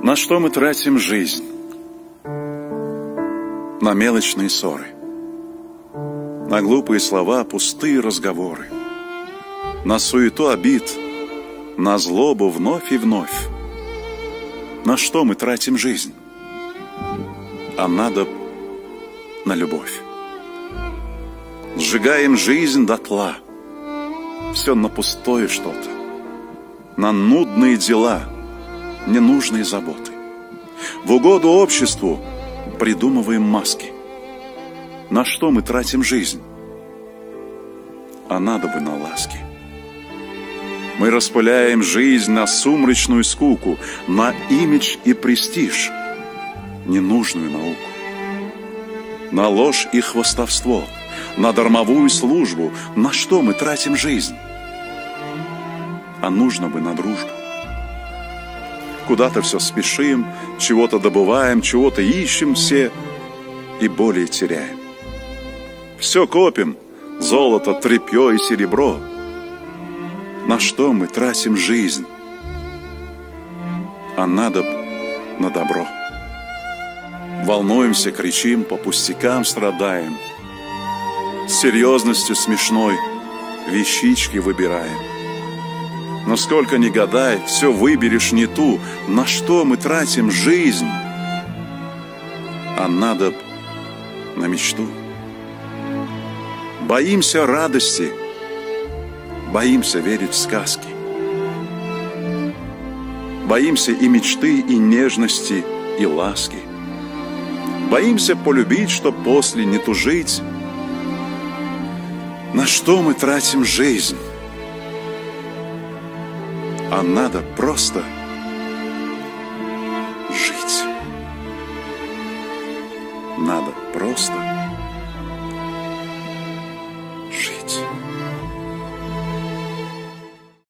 На что мы тратим жизнь? На мелочные ссоры, на глупые слова, пустые разговоры, на суету обид, на злобу вновь и вновь. На что мы тратим жизнь? А надо на любовь. Сжигаем жизнь дотла. Все на пустое что-то, на нудные дела, ненужные заботы. В угоду обществу придумываем маски. На что мы тратим жизнь? А надо бы на ласки. Мы распыляем жизнь на сумрачную скуку, на имидж и престиж, ненужную науку, на ложь и хвастовство, на дармовую службу. На что мы тратим жизнь? А нужно бы на дружбу. Куда-то все спешим, чего-то добываем, чего-то ищем все и более теряем. Все копим, золото, тряпье и серебро. На что мы тратим жизнь? А надо б на добро. Волнуемся, кричим, по пустякам страдаем. С серьезностью смешной вещички выбираем. Но сколько ни гадай, все выберешь не ту. На что мы тратим жизнь? А надо б на мечту. Боимся радости, боимся верить в сказки. Боимся и мечты, и нежности, и ласки. Боимся полюбить, чтоб после не тужить. На что мы тратим жизнь? А надо просто жить. Надо просто жить.